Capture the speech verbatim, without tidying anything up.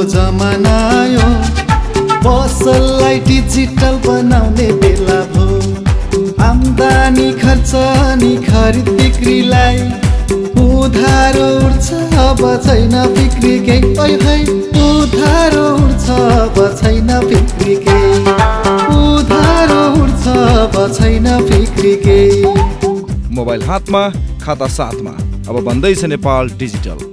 जमाना यो पसललाई डिजिटल बनाउने बेला भो आम्दानी खर्च नि खरिद बिक्रीलाई उधारो उठ्छ अब छैन बिक्री केही ओइ है उधारो उठ्छ अब छैन बिक्री केही उधारो उठ्छ अब छैन बिक्री केही मोबाइल हातमा खाता साथमा अब बन्दैछ नेपाल डिजिटल।